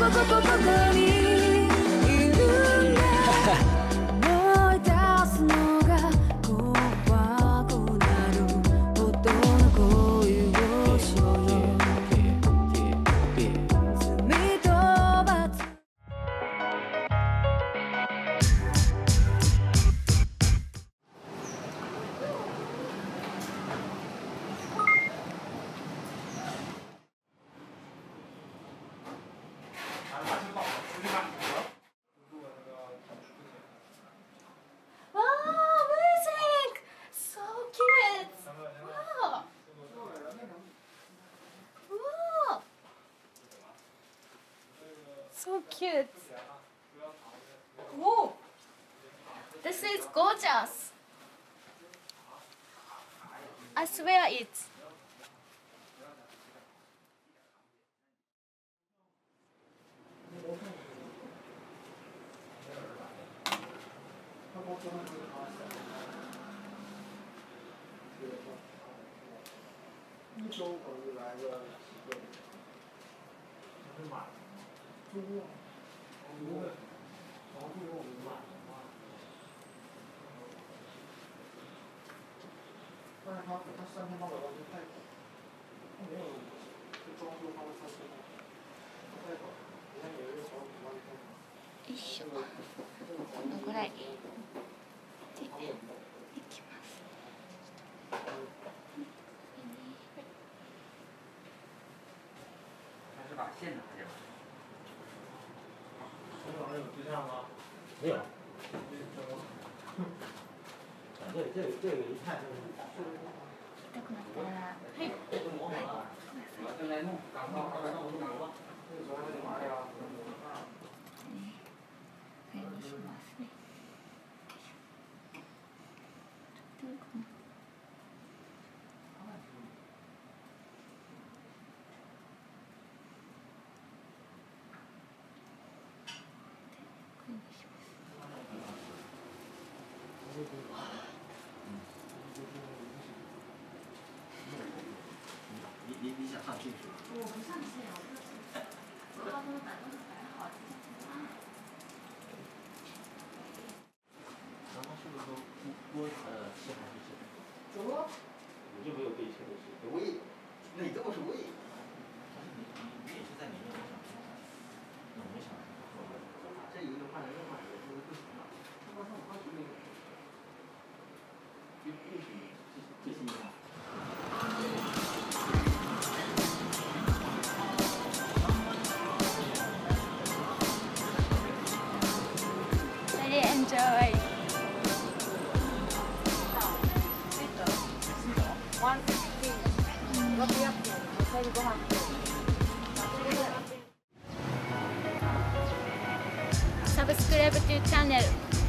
にいるんだ思い出すのが怖くなるほどの恋をしよう罪と罰So cute. Whoa! This is gorgeous. I swear it.よいしょ、このぐらいでいきます。 没有。这个一看就是。 痛くなったら、はい。これにしますね。 你想上去？ 我不上去啊，我高中打工还好。 然后是不是说摸吃还是什么？ 怎么了？ 我就没有被车的事。 喂，那你这么是喂？ 但是你也是在里面，我想说，那我没想到。 这有的换人的换人，这个不行了。他说那个，这是一个。 Really enjoy. サブスクライブというチャンネル